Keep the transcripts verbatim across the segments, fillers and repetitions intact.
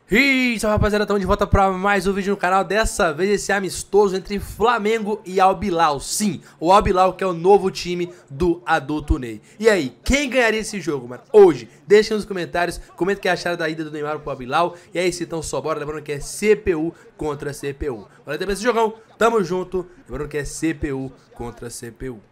E salve rapaziada, estamos de volta para mais um vídeo no canal. Dessa vez esse amistoso entre Flamengo e Al Hilal. Sim, o Al Hilal que é o novo time do Adulto Ney. E aí, quem ganharia esse jogo, mano? Hoje, deixa nos comentários, comenta o que acharam da ida do Neymar pro Al Hilal. E aí, se então só bora, lembrando que é C P U contra C P U. Bora ter esse jogão, tamo junto, lembrando que é C P U contra C P U.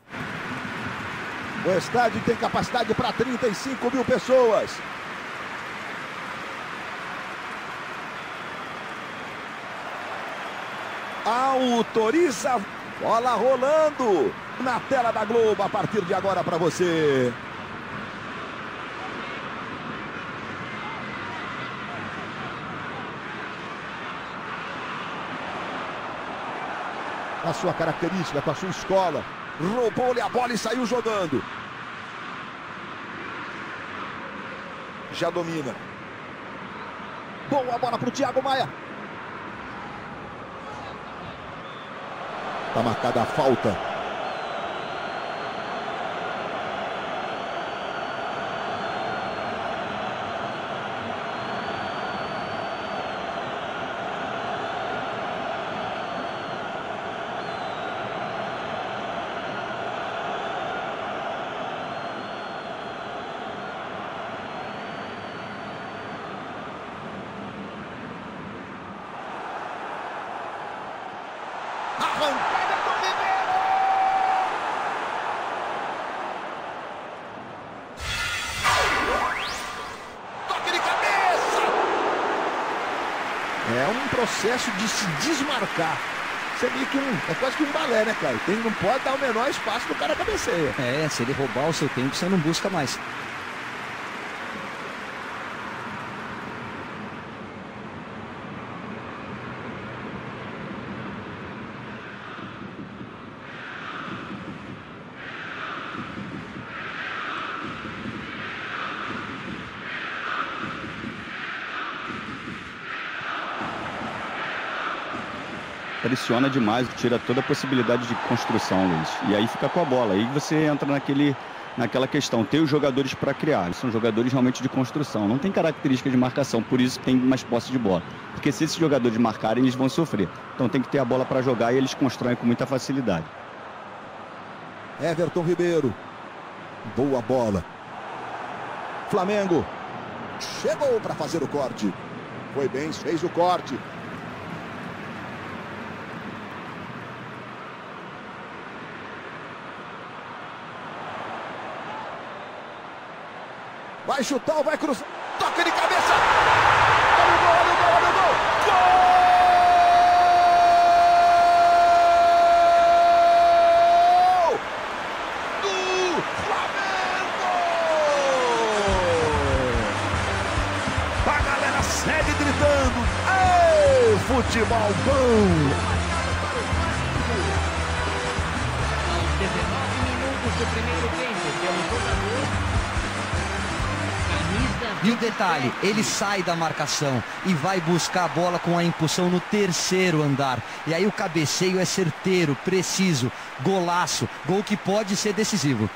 O estádio tem capacidade para trinta e cinco mil pessoas. Autoriza, bola rolando na tela da Globo a partir de agora para você. A sua característica, com a sua escola, roubou-lhe a bola e saiu jogando. Já domina. Boa bola para o Thiago Maia. Está marcada a falta. Arrancada com o Ribeiro! Toque de cabeça! É um processo de se desmarcar. Isso é meio que um, é quase que um balé, né, cara? Tem, não pode dar o menor espaço pro cara cabeceia. É, se ele roubar o seu tempo, você não busca mais. Pressiona demais, tira toda a possibilidade de construção, Luiz. E aí fica com a bola. Aí você entra naquele, naquela questão. Tem os jogadores para criar. São jogadores realmente de construção. Não tem característica de marcação, por isso tem mais posse de bola. Porque se esses jogadores marcarem, eles vão sofrer. Então tem que ter a bola para jogar e eles constroem com muita facilidade. Everton Ribeiro. Boa bola. Flamengo. Chegou para fazer o corte. Foi bem, fez o corte. Vai chutar ou vai cruzar? Toque de cabeça! Olha o gol, olha o gol, olha o gol! Gol! Do Flamengo! A galera segue gritando. Ei, futebol bom! Aos dezenove minutos do primeiro tempo, pelo jogador. E o detalhe, ele sai da marcação e vai buscar a bola com a impulsão no terceiro andar. E aí o cabeceio é certeiro, preciso, golaço, gol que pode ser decisivo.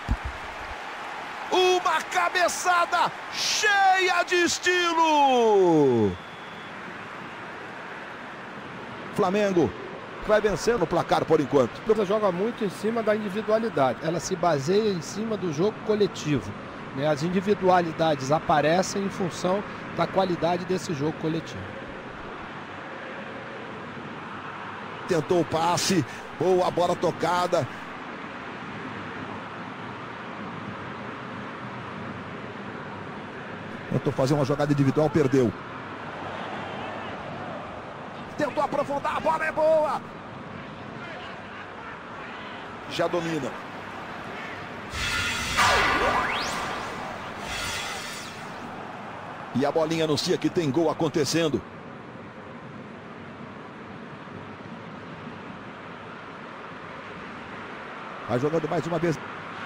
Uma cabeçada cheia de estilo! Flamengo vai vencendo o placar por enquanto. Ela joga muito em cima da individualidade, ela se baseia em cima do jogo coletivo. As individualidades aparecem em função da qualidade desse jogo coletivo. Tentou o passe, boa bola tocada. Tentou fazer uma jogada individual, perdeu. Tentou aprofundar, a bola é boa. Já domina. E a bolinha anuncia que tem gol acontecendo. Vai jogando mais uma vez.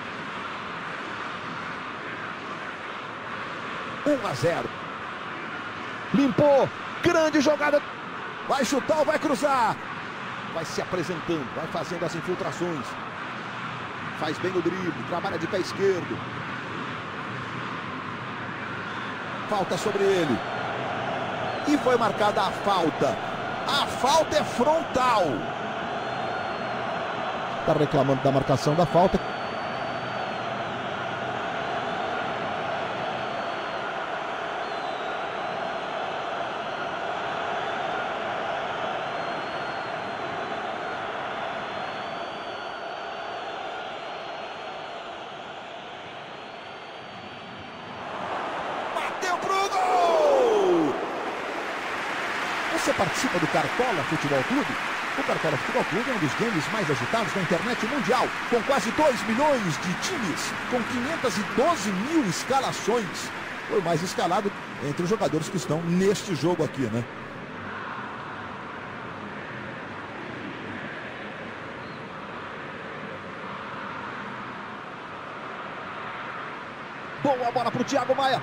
um a zero. Limpou. Grande jogada. Vai chutar ou vai cruzar? Vai se apresentando. Vai fazendo as infiltrações. Faz bem o drible. Trabalha de pé esquerdo. Falta sobre ele. E foi marcada a falta. A falta é frontal. Está reclamando da marcação da falta. Você participa do Cartola Futebol Clube? O Cartola Futebol Clube é um dos games mais agitados da internet mundial, com quase dois milhões de times, com quinhentas e doze mil escalações. Foi o mais escalado entre os jogadores que estão neste jogo aqui, né? Boa bola para o Thiago Maia.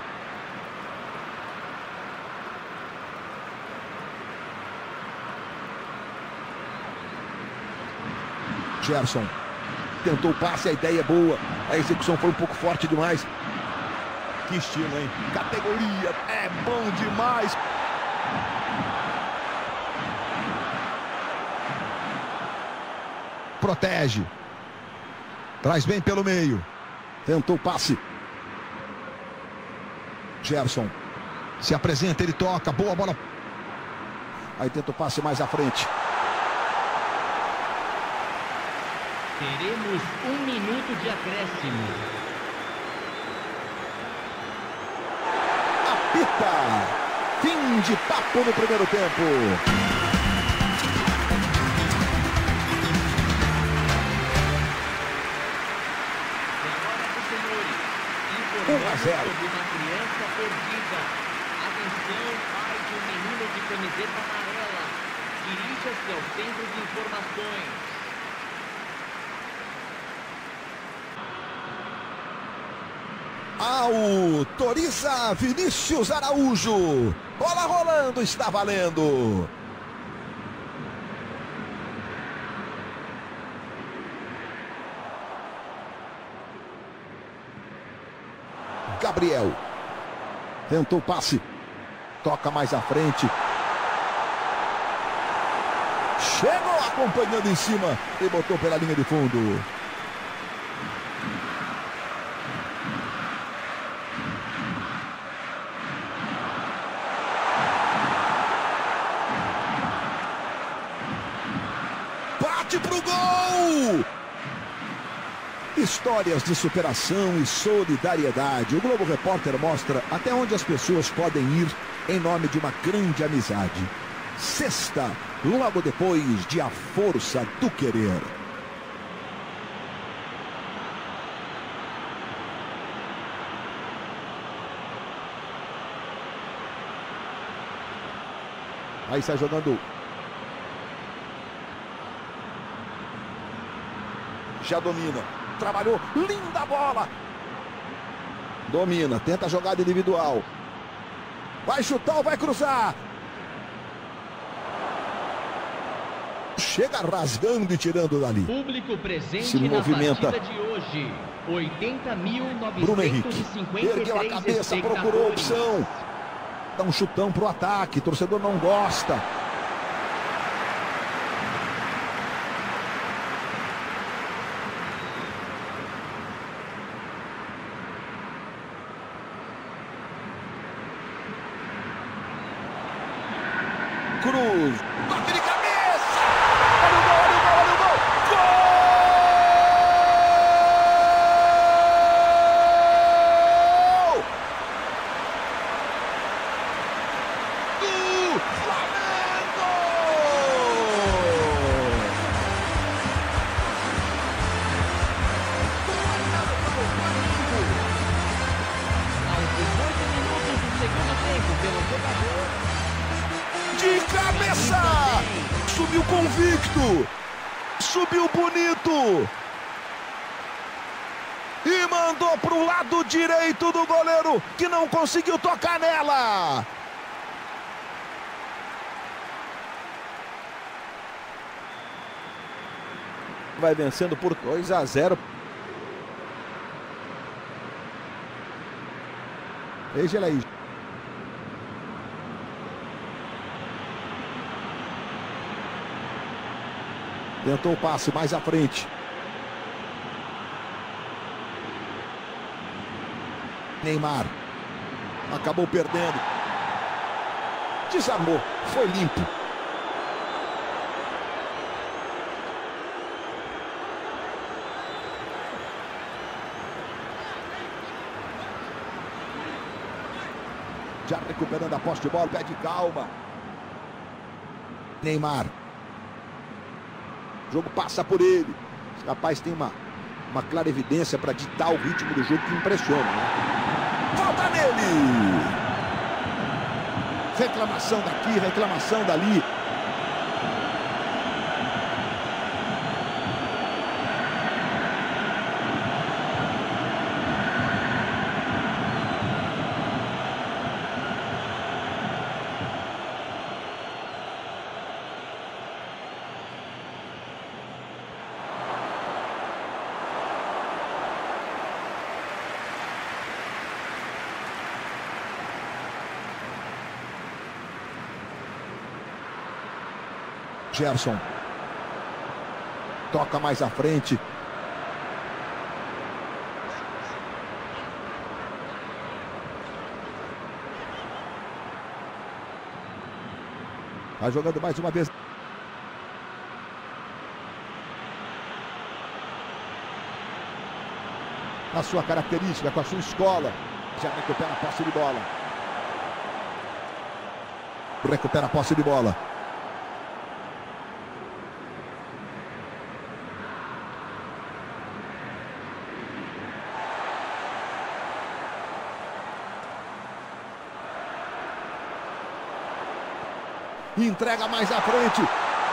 Gerson tentou o passe, a ideia é boa, a execução foi um pouco forte demais. Que estilo, hein? Categoria, é bom demais. Protege. Traz bem pelo meio. Tentou o passe. Gerson se apresenta, ele toca, boa bola. Aí tenta o passe mais à frente. Teremos um minuto de acréscimo. Apita! Fim de papo no primeiro tempo. um a zero. Uma criança perdida. Atenção, pai de um menino de camiseta amarela. Dirija-se ao centro de informações. Autoriza Vinícius Araújo. Bola rolando, está valendo. Gabriel. Tentou o passe. Toca mais à frente. Chegou acompanhando em cima e botou pela linha de fundo. Bate pro gol! Histórias de superação e solidariedade. O Globo Repórter mostra até onde as pessoas podem ir em nome de uma grande amizade. Sexta, logo depois de A Força do Querer. Aí sai jogando. Já domina. Trabalhou. Linda bola. Domina. Tenta a jogada individual. Vai chutar ou vai cruzar? Chega rasgando e tirando dali. Público presente se movimenta. na partida de hoje. oitenta mil Bruno Henrique. novecentos e cinquenta e três Ergueu a cabeça, procurou a opção. Dá um chutão pro ataque. O torcedor não gosta. Cruz, toque de cabeça! Olha o gol, olha o gol, olha o gol! Gol! Do Flamengo! Aos dezoito minutos do segundo tempo, pelo jogador. De cabeça! Subiu convicto! Subiu bonito! E mandou pro lado direito do goleiro, que não conseguiu tocar nela! Vai vencendo por dois a zero. Veja ele aí. Tentou o passe mais à frente. Neymar. Acabou perdendo. Desarmou. Foi limpo. Já recuperando a posse de bola. Pede calma. Neymar. O jogo passa por ele. Esse rapaz tem uma, uma clara evidência para ditar o ritmo do jogo que impressiona, né? Volta nele! Reclamação daqui, reclamação dali. Gerson. Toca mais à frente. Vai jogando mais uma vez. Na sua característica, com a sua escola. Já recupera a posse de bola. Recupera a posse de bola. Entrega mais à frente.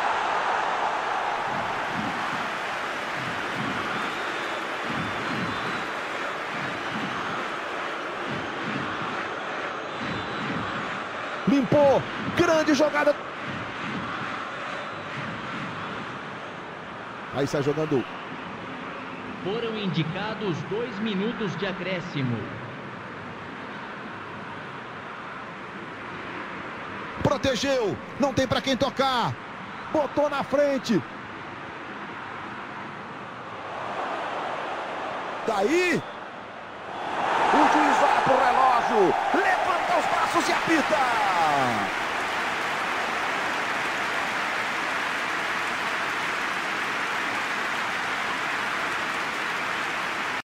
Limpou. Grande jogada. Aí está jogando. Foram indicados dois minutos de acréscimo. Protegeu, não tem para quem tocar. Botou na frente. Daí o juiz vai pro relógio, levanta os braços e apita.